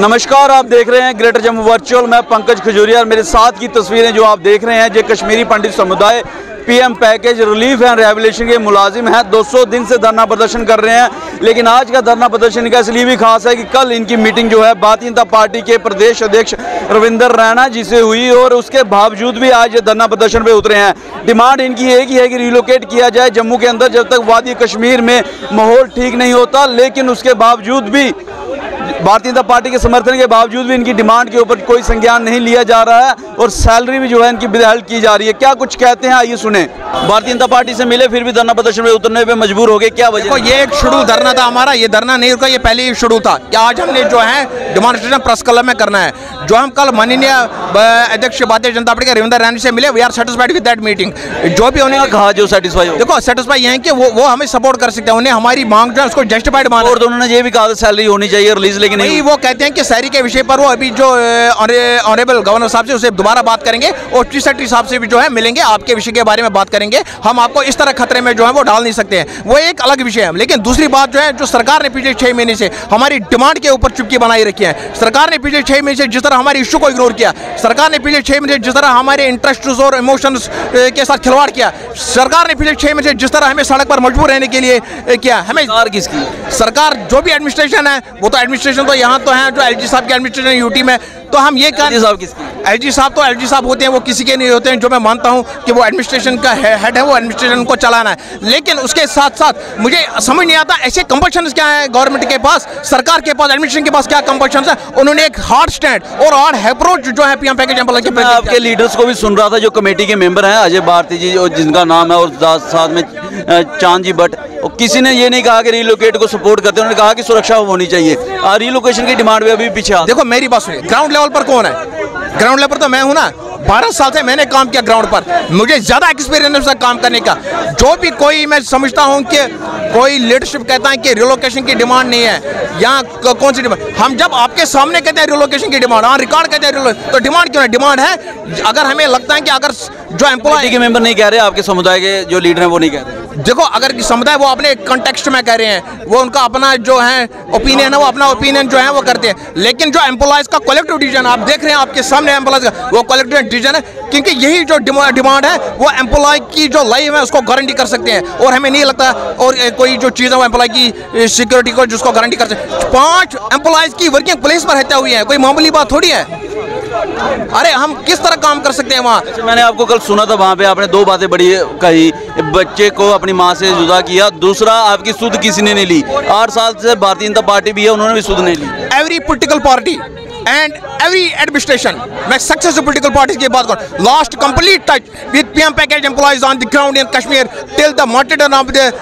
नमस्कार, आप देख रहे हैं ग्रेटर जम्मू वर्चुअल। मैं पंकज खजूरिया और मेरे साथ की तस्वीरें जो आप देख रहे हैं, जो कश्मीरी पंडित समुदाय PM package relief and rehabilitation के मुलाजिम हैं। 200 दिन से धरना प्रदर्शन कर रहे हैं, लेकिन आज का धरना प्रदर्शन का इसलिए भी खास है कि कल इनकी मीटिंग जो है भारतीय जनता पार्टी के प्रदेश अध्यक्ष रविंदर रैना जी से हुई और उसके बावजूद भी आज धरना प्रदर्शन पे उतरे हैं। डिमांड इनकी एक ही है कि रिलोकेट किया जाए जम्मू के अंदर जब तक वादी कश्मीर में माहौल ठीक नहीं होता। लेकिन उसके बावजूद भी भारतीय जनता पार्टी के समर्थन के बावजूद भी इनकी डिमांड के ऊपर कोई संज्ञान नहीं लिया जा रहा है और सैलरी भी जो है इनकी बहाल की जा रही है। क्या कुछ कहते हैं, आइए सुने। भारतीय जनता पार्टी से मिले फिर भी धरना प्रदर्शन में उतरने पे मजबूर हो गए, क्या वजह? ये एक शेड्यूल धरना था हमारा, ये धरना नहीं रुका, ये पहले ही शेड्यूल था कि आज हमने जो है डेमोन्स्ट्रेशन प्रेस क्लब में करना है। जो हम कल माननीय अध्यक्ष भारतीय जनता पार्टी के रविंदर रैना से मिले, we are satisfied with that meeting. जो भी उन्होंने कहा जो सेटिस्फाई हो, देखो सेटिस्फाई है कि वो हमें सपोर्ट कर सकते हैं, उन्हें हमारी मांग जो है उसको जस्टिफाइड माना। और उन्होंने ये भी कहा सैलरी होनी चाहिए रिलीज, लेकिन नहीं। वो कहते हैं कि सैलरी के विषय पर वो अभी जो ऑनरेबल गवर्नर साहब से उसे दोबारा बात करेंगे और चीफ सेक्रेटरी साहब से भी जो है मिलेंगे, आपके विषय के बारे में बात करेंगे। हम आपको इस तरह खतरे में जो है वो डाल नहीं सकते हैं, वो एक अलग विषय है। लेकिन दूसरी बात जो है, जो सरकार ने पिछले 6 महीने से हमारी डिमांड के ऊपर चुप्पी बनाई रखी है। सरकार ने पिछले 6 महीने से जिस तरह हमारी इश्यू को इग्नोर किया, सरकार ने पिछले 6 महीने जिस तरह हमारे इंटरेस्ट और इमोशंस के साथ खिलवाड़ किया, सरकार ने पिछले 6 महीने से जिस तरह हमें सड़क पर मजबूर रहने के लिए किया। हमें किसकी सरकार जो भी एडमिनिस्ट्रेशन है, वो तो एडमिनिस्ट्रेशन तो यहाँ तो है जो एलजी साहब के एडमिनिस्ट्रेशन यूटी में, तो हम ये एलजी साहब किसकी? एलजी साहब तो एलजी साहब होते हैं, वो किसी के नहीं होते हैं। जो मैं मानता हूं कि वो एडमिनिस्ट्रेशन का हेड है, वो एडमिनिस्ट्रेशन को चलाना है। लेकिन उसके साथ साथ मुझे समझ नहीं आता ऐसे कंपल्शंस क्या है गवर्नमेंट के पास, सरकार के पास, एडमिनिस्ट्रेशन के पास क्या कंपल्शंस है। उन्होंने एक हार्ड स्टैंड और हार्ड अप्रोच जो है पीएम पैकेज एम्प्लॉय के। आपके लीडर्स को भी सुन रहा था, जो कमेटी के मेंबर हैं, अजय भारती जी और जिनका नाम है, और साथ में चांद जी भट्ट, और किसी ने ये नहीं कहा कि रिलोकेट को सपोर्ट करते, उन्होंने कहा कि सुरक्षा होनी चाहिए। रिलोकेशन की डिमांड भी अभी पीछे। देखो मेरी बात सुनिए, ग्राउंड लेवल पर कौन है? ग्राउंड लेवल पर तो मैं हूं ना, 12 साल से मैंने काम किया ग्राउंड पर, मुझे ज्यादा एक्सपीरियंस है काम करने का। जो भी कोई मैं समझता हूं कि कोई लीडरशिप कहता है कि रिलोकेशन की डिमांड नहीं है, यहाँ कौन सी डिमांड? हम जब आपके सामने कहते हैं रिलोकेशन की डिमांड, हाँ रिकॉर्ड कहते हैं, तो डिमांड क्यों है? डिमांड है अगर हमें लगता है कि अगर जो एम्प्लॉय के मेंबर नहीं कह रहे, आपके समुदाय के जो लीडर हैं वो नहीं कह रहे। देखो अगर समुदाय वो अपने कंटेक्स्ट में कह रहे हैं, वो उनका अपना जो है ओपिनियन है, वो अपना ओपिनियन जो है वो करते हैं। लेकिन जो एम्प्लॉयज का कलेक्टिव डिसीजन आप देख रहे हैं आपके सामने, एम्प्लॉयज का वो कलेक्टिव डिसीजन है, क्योंकि यही जो डिमांड है वो एम्प्लॉय की जो लाइफ है उसको गारंटी कर सकते हैं। और हमें नहीं लगता और कोई जो चीज़ है वो एम्प्लॉय की सिक्योरिटी को जिसको गारंटी कर सकते हैं। 5 एम्प्लॉयज की वर्किंग प्लेस पर हत्या हुई है, कोई मामूली बात थोड़ी है। अरे हम किस तरह काम कर सकते हैं वहाँ? मैंने आपको कल सुना था, वहाँ पे आपने 2 बातें बड़ी कही। बच्चे को अपनी माँ से जुदा किया, दूसरा आपकी सुध किसी ने नहीं ली। 8 साल से भारतीय जनता पार्टी भी है, उन्होंने भी सुध नहीं ली। Every political party and every administration, मैं सक्सेसफुल पोलिटिकल पार्टीज की बात करूं, last complete touch with PM package employees on the ground in Kashmir till the martyrdom of the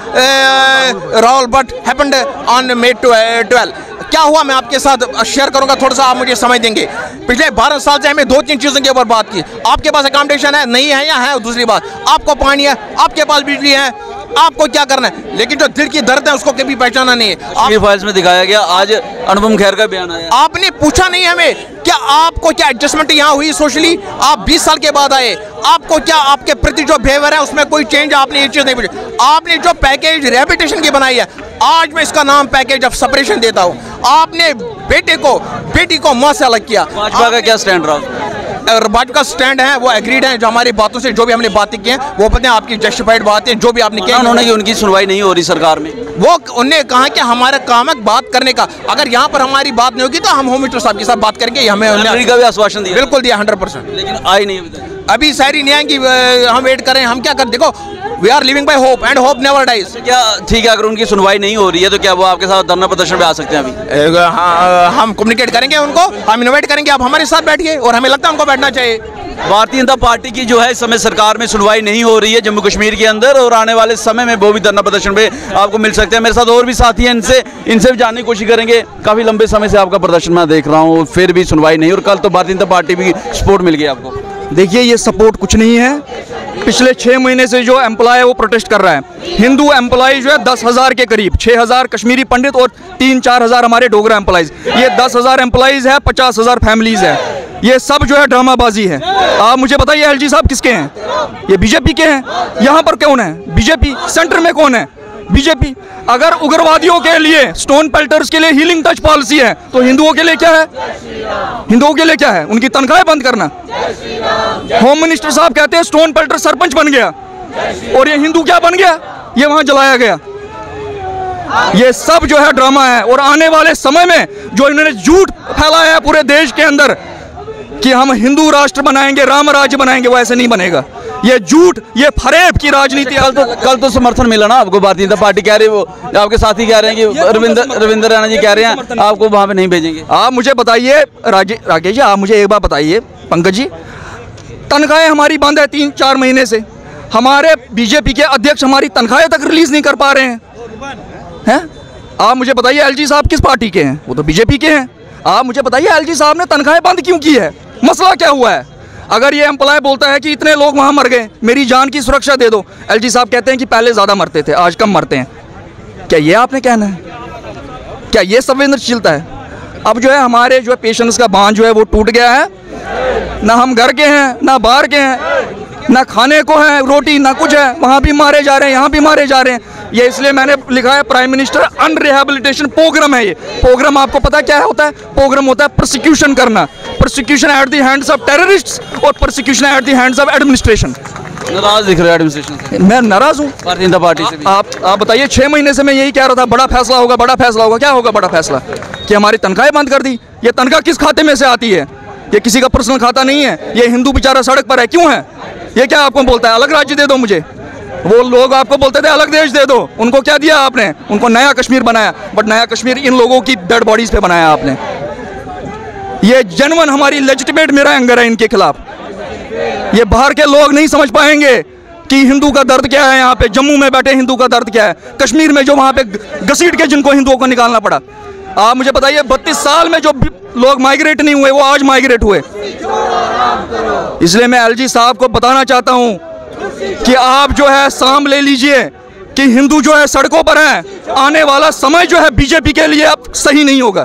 Rahul Bhat happened on May 12। क्या हुआ मैं आपके साथ शेयर करूंगा, थोड़ा सा आप मुझे समझ देंगे। पिछले 12 साल से हमें 2-3 चीज़ों के ऊपर बात की। आपके पास अकोमोडेशन है, नहीं है या है? दूसरी बात, आपको पानी है, आपके पास बिजली है, आपको क्या करना है। लेकिन जो दिल की दर्द है उसको कभी पहचाना नहीं है। फाइल्स में दिखाया गया, आज अनुपम खेर का बयान आया। आपने पूछा नहीं हमें क्या आपको क्या एडजस्टमेंट यहाँ हुई सोशली? आप 20 साल के बाद आए, आपको क्या आपके प्रति जो बिहेवियर है उसमें कोई चेंज? आपने ये चीज़ नहीं पूछी। आपने जो पैकेज रिहेबिलिटेशन की बनाई है, आज मैं इसका नाम पैकेज ऑफ सेपरेशन देता हूँ। आपने बेटी को माँ से अलग किया। भाजपा का क्या स्टैंड रहा? भाजपा का स्टैंड है वो एग्रीड है, जो हमारी बातों से जो भी हमने बातें की हैं वो पता है आपकी जस्टिफाइड बातें जो भी आपने किया। उन्होंने कि उनकी सुनवाई नहीं हो रही सरकार में, वो उन्हें कहा कि हमारा काम है बात करने का। अगर यहाँ पर हमारी बात नहीं होगी तो हम होम मिनिस्टर साहब के साथ बात करेंगे। हमें का भी आश्वासन दिया, बिल्कुल दिया 100%, लेकिन आई नहीं अभी सारी नहीं आएंगी। हम वेट करें, हम क्या कर, देखो we are living by hope and hope never dies. क्या ठीक है, अगर उनकी सुनवाई नहीं हो रही है तो क्या वो आपके साथ धरना प्रदर्शन पे आ सकते हैं? अभी हम कम्युनिकेट करेंगे उनको, हम इन्वाइट करेंगे, आप हमारे साथ बैठिए, और हमें लगता है हमको बैठना चाहिए। भारतीय जनता पार्टी की जो है इस समय सरकार में सुनवाई नहीं हो रही है जम्मू कश्मीर के अंदर, और आने वाले समय में वो भी धरना प्रदर्शन पे आपको मिल सकते हैं। मेरे साथ और भी साथी हैं, इनसे भी जानने की कोशिश करेंगे। काफ़ी लंबे समय से आपका प्रदर्शन मैं देख रहा हूँ, फिर भी सुनवाई नहीं, और कल तो भारतीय जनता पार्टी भी सपोर्ट मिल गया आपको। देखिए ये सपोर्ट कुछ नहीं है। पिछले 6 महीने से जो एम्प्लॉय है वो प्रोटेस्ट कर रहा है। हिंदू एम्प्लॉय जो है 10,000 के करीब, 6,000 कश्मीरी पंडित और 3-4 हज़ार हमारे डोगरा एम्प्लॉयज़। ये 10,000 एम्प्लॉयज़ है, 50,000 फैमिलीज़ है। ये सब जो है ड्रामाबाजी है। आप मुझे बताइए एलजी साहब किसके हैं? ये बीजेपी के हैं। यहाँ पर कौन है? बीजेपी। सेंटर में कौन है? बीजेपी। अगर उग्रवादियों के लिए, स्टोन पेल्टर्स के लिए हीलिंग टच पॉलिसी है, तो हिंदुओं के लिए क्या है? हिंदुओं के लिए क्या है? उनकी तनख्वाहें बंद करना। होम मिनिस्टर साहब कहते हैं स्टोन पेल्टर सरपंच बन गया, और ये हिंदू क्या बन गया? ये वहां जलाया गया। ये सब जो है ड्रामा है। और आने वाले समय में जो इन्होंने झूठ फैलाया है पूरे देश के अंदर कि हम हिंदू राष्ट्र बनाएंगे, राम राज्य बनाएंगे, वो ऐसे नहीं बनेगा। ये झूठ, ये फरेब की राजनीति। कल तो समर्थन मिला ना आपको, भारतीय जनता पार्टी कह रही है, वो आपके साथी कह रहे हैं कि रविंद्र रैना जी कह रहे हैं आपको वहां पे नहीं भेजेंगे। आप मुझे बताइए राकेश जी, आप मुझे एक बात बताइए, पंकज जी, तनख्वाहें हमारी बंद है 3-4 महीने से। हमारे बीजेपी के अध्यक्ष हमारी तनख्वाहें तक रिलीज नहीं कर पा रहे हैं। आप मुझे बताइए एलजी साहब किस पार्टी के हैं? वो तो बीजेपी के हैं। आप मुझे बताइए एलजी साहब ने तनख्वाहें बंद क्यों की है? मसला क्या हुआ है? अगर ये एम्प्लॉय बोलता है कि इतने लोग वहां मर गए, मेरी जान की सुरक्षा दे दो, एलजी साहब कहते हैं कि पहले ज्यादा मरते थे, आज कम मरते हैं। क्या ये आपने कहना है? क्या ये संवेदनशीलता है? अब जो है हमारे जो है पेशेंस का बांध जो है वो टूट गया है। ना हम घर के हैं, ना बाहर के हैं, ना खाने को है रोटी, ना कुछ है। वहाँ भी मारे जा रहे हैं, यहाँ भी मारे जा रहे हैं। ये इसलिए मैंने लिखा है प्राइम मिनिस्टर अनरिहेबिलिटेशन प्रोग्राम है। ये प्रोग्राम आपको पता क्या होता है? प्रोग्राम होता है प्रोसिक्यूशन करना, prosecution at the hands of terrorists और prosecution at the hands of administration. नाराज दिख रहे हैं एडमिनिस्ट्रेशन से। मैं नाराज हूँ भारतीय जनता पार्टी से भी। आप बताइए, 6 महीने से मैं यही कह रहा था बड़ा फैसला होगा, बड़ा फैसला होगा। क्या होगा बड़ा फैसला? कि हमारी तनख्वाहें बंद कर दी। ये तनख्वाह किस खाते में से आती है? ये किसी का पर्सनल खाता नहीं है। ये हिंदू बेचारा सड़क पर है, क्यों है? ये क्या आपको बोलता है अलग राज्य दे दो मुझे? वो लोग आपको बोलते थे अलग देश दे दो। उनको क्या दिया आपने? उनको नया कश्मीर बनाया। बट नया कश्मीर इन लोगों की डेड बॉडीज पे बनाया आपने। ये जेन्युइन हमारी लेजिटिमेट मेरा एंगर है इनके खिलाफ। ये बाहर के लोग नहीं समझ पाएंगे कि हिंदू का दर्द क्या है। यहाँ पे जम्मू में बैठे हिंदू का दर्द क्या है, कश्मीर में जो वहाँ पे घसीट के जिनको हिंदुओं को निकालना पड़ा। आप मुझे बताइए 32 साल में जो लोग माइग्रेट नहीं हुए वो आज माइग्रेट हुए। इसलिए मैं एलजी साहब को बताना चाहता हूँ कि आप जो है साम ले लीजिए कि हिंदू जो है सड़कों पर हैं। आने वाला समय जो है बीजेपी के लिए अब सही नहीं होगा।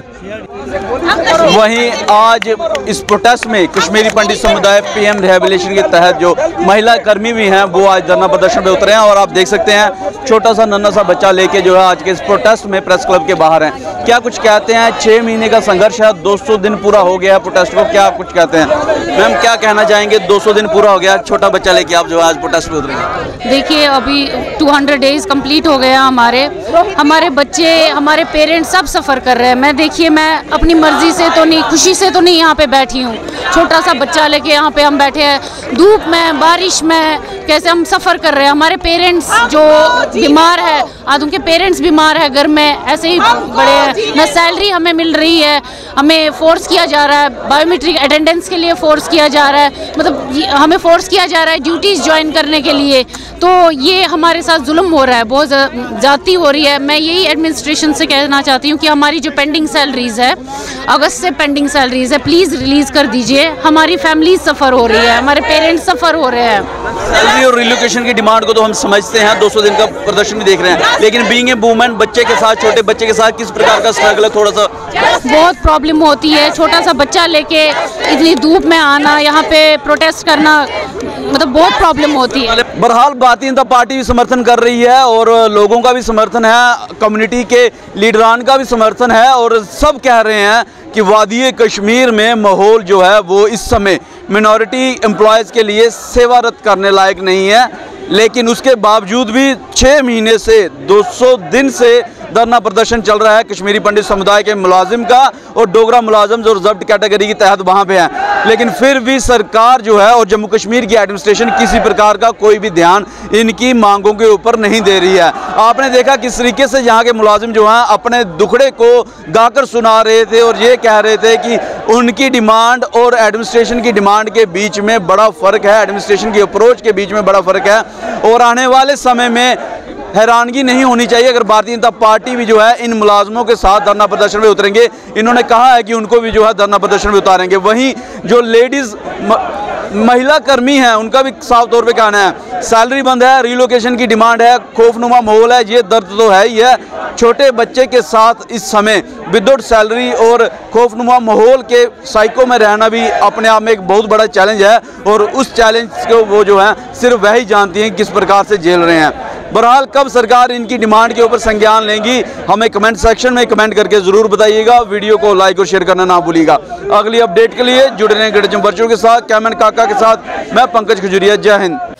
वहीं आज इस प्रोटेस्ट में कश्मीरी पंडित समुदाय पीएम रिहेबिलिटेशन के तहत जो महिला कर्मी भी हैं वो आज धरना प्रदर्शन पे उतरे हैं। और आप देख सकते हैं छोटा सा नन्हा सा बच्चा लेके जो है आज के इस प्रोटेस्ट में प्रेस क्लब के बाहर हैं। क्या कुछ कहते हैं? 6 महीने का संघर्ष है, 200 दिन पूरा हो गया है प्रोटेस्ट को। क्या कुछ कहते हैं मैम, क्या कहना चाहेंगे? 200 दिन पूरा हो गया, छोटा बच्चा लेके आप जो है आज प्रोटेस्ट पे उतरे। देखिए अभी 200 डेज कंप्लीट हो गया। हमारे बच्चे, हमारे पेरेंट्स सब सफ़र कर रहे हैं। मैं देखिए, मैं अपनी मर्जी से तो नहीं, खुशी से तो नहीं यहाँ पे बैठी हूँ। छोटा सा बच्चा लेके यहाँ पे हम बैठे हैं, धूप में, बारिश में, कैसे हम सफ़र कर रहे हैं। हमारे पेरेंट्स जो बीमार है, आज उनके पेरेंट्स बीमार है, घर में ऐसे ही बड़े हैं। न सैलरी हमें मिल रही है, हमें फोर्स किया जा रहा है, बायोमेट्रिक अटेंडेंस के लिए फोर्स किया जा रहा है, मतलब हमें फोर्स किया जा रहा है ड्यूटीज़ ज्वाइन करने के लिए। तो ये हमारे साथ जुल्म हो रहा है, बहुत ज़्यादती हो रही है। मैं यही एडमिनिस्ट्रेशन से कहना चाहती हूँ कि हमारी जो पेंडिंग सैलरीज़ है, अगस्त से पेंडिंग सैलरीज़ है, प्लीज़ रिलीज़ कर दीजिए। हमारी फैमिली सफ़र हो रही है, हमारे पेरेंट्स सफ़र हो रहे हैं। सैलरी और रिलोकेशन की डिमांड को तो हम समझते हैं, 200 दिन का प्रदर्शन भी देख रहे हैं, लेकिन बीइंग ए वुमन, बच्चे के साथ, छोटे बच्चे के साथ किस प्रकार का स्ट्रगल है? थोड़ा सा बहुत प्रॉब्लम होती है। छोटा सा बच्चा लेके इतनी धूप में आना, यहाँ पे प्रोटेस्ट करना, मतलब बहुत प्रॉब्लम होती है। बहरहाल भारतीय जनता पार्टी भी समर्थन कर रही है और लोगों का भी समर्थन है, कम्युनिटी के लीडरान का भी समर्थन है। और सब कह रहे हैं कि वादी कश्मीर में माहौल जो है वो इस समय मिनॉरिटी एम्प्लॉयज़ के लिए सेवारत करने लायक नहीं है। लेकिन उसके बावजूद भी 6 महीने से 200 दिन से धरना प्रदर्शन चल रहा है कश्मीरी पंडित समुदाय के मुलाजिम का, और डोगरा मुलाजिम जो रिजर्व कैटेगरी के तहत वहाँ पे हैं। लेकिन फिर भी सरकार जो है और जम्मू कश्मीर की एडमिनिस्ट्रेशन किसी प्रकार का कोई भी ध्यान इनकी मांगों के ऊपर नहीं दे रही है। आपने देखा किस तरीके से यहाँ के मुलाजिम जो हैं अपने दुखड़े को गाकर सुना रहे थे और ये कह रहे थे कि उनकी डिमांड और एडमिनिस्ट्रेशन की डिमांड के बीच में बड़ा फ़र्क है, एडमिनिस्ट्रेशन की अप्रोच के बीच में बड़ा फ़र्क है। और आने वाले समय में हैरानगी नहीं होनी चाहिए अगर भारतीय जनता पार्टी भी जो है इन मुलाजमों के साथ धरना प्रदर्शन में उतरेंगे। इन्होंने कहा है कि उनको भी जो है धरना प्रदर्शन में उतारेंगे। वहीं जो लेडीज़ महिला कर्मी हैं उनका भी साफ तौर पे कहना है सैलरी बंद है, रिलोकेशन की डिमांड है, खौफनुमा माहौल है। ये दर्द तो है ही है। छोटे बच्चे के साथ इस समय विदाउट सैलरी और खौफनुमा माहौल के साइको में रहना भी अपने आप में एक बहुत बड़ा चैलेंज है। और उस चैलेंज को वो जो है सिर्फ वही जानती हैं किस प्रकार से झेल रहे हैं। बहरहाल कब सरकार इनकी डिमांड के ऊपर संज्ञान लेंगी, हमें कमेंट सेक्शन में कमेंट करके ज़रूर बताइएगा। वीडियो को लाइक और शेयर करना ना भूलिएगा। अगली अपडेट के लिए जुड़े रहें ग्रेटर जम्मू वर्चुअल के साथ। कैमरामैन काका के साथ मैं पंकज खजूरिया। जय हिंद।